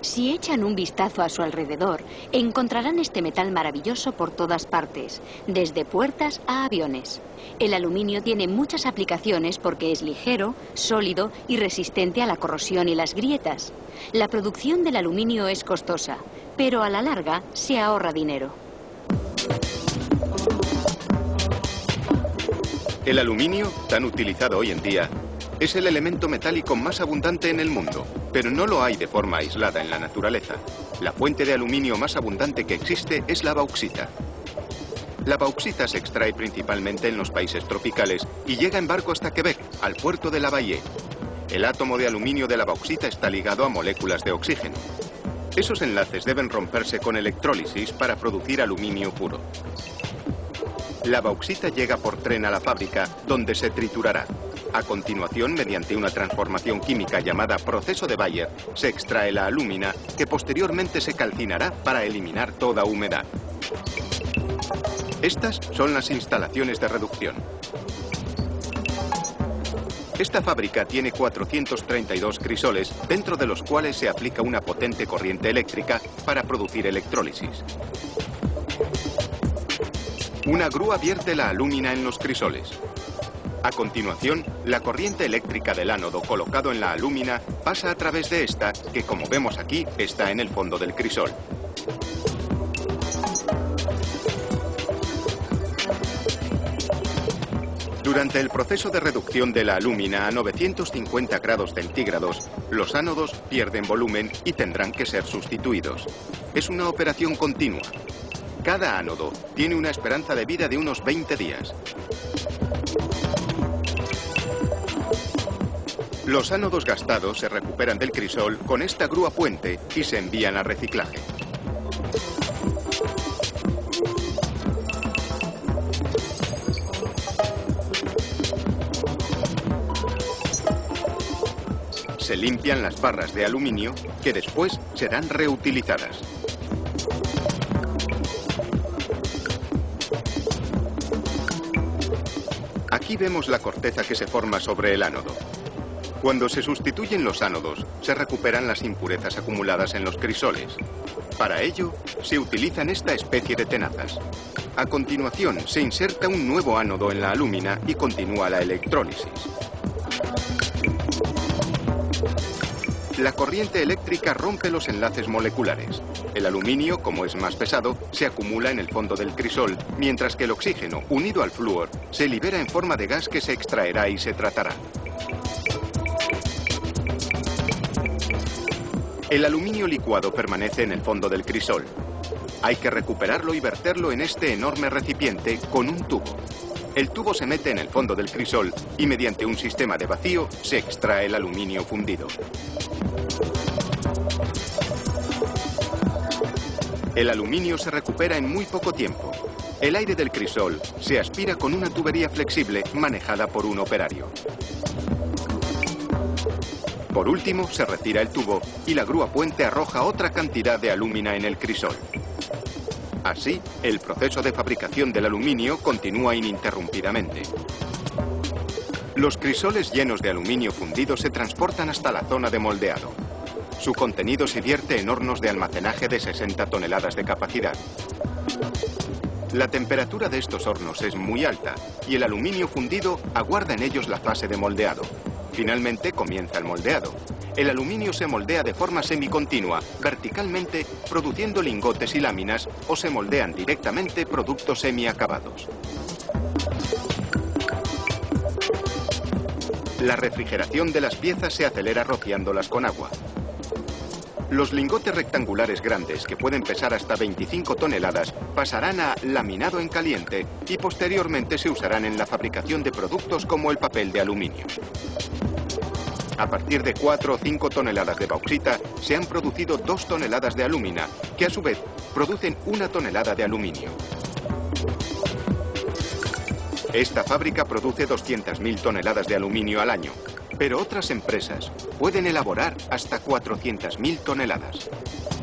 Si echan un vistazo a su alrededor, encontrarán este metal maravilloso por todas partes, desde puertas a aviones. El aluminio tiene muchas aplicaciones porque es ligero, sólido y resistente a la corrosión y las grietas. La producción del aluminio es costosa, pero a la larga se ahorra dinero. El aluminio, tan utilizado hoy en día, es el elemento metálico más abundante en el mundo, pero no lo hay de forma aislada en la naturaleza. La fuente de aluminio más abundante que existe es la bauxita. La bauxita se extrae principalmente en los países tropicales y llega en barco hasta Quebec, al puerto de Lavallée. El átomo de aluminio de la bauxita está ligado a moléculas de oxígeno. Esos enlaces deben romperse con electrólisis para producir aluminio puro. La bauxita llega por tren a la fábrica, donde se triturará. A continuación, mediante una transformación química llamada proceso de Bayer, se extrae la alúmina, que posteriormente se calcinará para eliminar toda humedad. Estas son las instalaciones de reducción. Esta fábrica tiene 432 crisoles, dentro de los cuales se aplica una potente corriente eléctrica para producir electrólisis. Una grúa vierte la alúmina en los crisoles. A continuación, la corriente eléctrica del ánodo colocado en la alúmina pasa a través de esta, que como vemos aquí, está en el fondo del crisol. Durante el proceso de reducción de la alúmina a 950 grados centígrados, los ánodos pierden volumen y tendrán que ser sustituidos. Es una operación continua. Cada ánodo tiene una esperanza de vida de unos 20 días. Los ánodos gastados se recuperan del crisol con esta grúa puente y se envían a reciclaje. Se limpian las barras de aluminio que después serán reutilizadas. Aquí vemos la corteza que se forma sobre el ánodo. Cuando se sustituyen los ánodos, se recuperan las impurezas acumuladas en los crisoles. Para ello, se utilizan esta especie de tenazas. A continuación, se inserta un nuevo ánodo en la alúmina y continúa la electrólisis. La corriente eléctrica rompe los enlaces moleculares. El aluminio, como es más pesado, se acumula en el fondo del crisol, mientras que el oxígeno, unido al flúor, se libera en forma de gas que se extraerá y se tratará. El aluminio licuado permanece en el fondo del crisol. Hay que recuperarlo y verterlo en este enorme recipiente con un tubo. El tubo se mete en el fondo del crisol y mediante un sistema de vacío se extrae el aluminio fundido. El aluminio se recupera en muy poco tiempo. El aire del crisol se aspira con una tubería flexible manejada por un operario. Por último, se retira el tubo y la grúa puente arroja otra cantidad de alúmina en el crisol. Así, el proceso de fabricación del aluminio continúa ininterrumpidamente. Los crisoles llenos de aluminio fundido se transportan hasta la zona de moldeado. Su contenido se vierte en hornos de almacenaje de 60 toneladas de capacidad. La temperatura de estos hornos es muy alta y el aluminio fundido aguarda en ellos la fase de moldeado. Finalmente comienza el moldeado. El aluminio se moldea de forma semicontinua, verticalmente, produciendo lingotes y láminas, o se moldean directamente productos semiacabados. La refrigeración de las piezas se acelera rociándolas con agua. Los lingotes rectangulares grandes, que pueden pesar hasta 25 toneladas, pasarán a laminado en caliente y posteriormente se usarán en la fabricación de productos como el papel de aluminio. A partir de 4 o 5 toneladas de bauxita, se han producido 2 toneladas de alúmina, que a su vez producen 1 tonelada de aluminio. Esta fábrica produce 200.000 toneladas de aluminio al año, pero otras empresas pueden elaborar hasta 400.000 toneladas.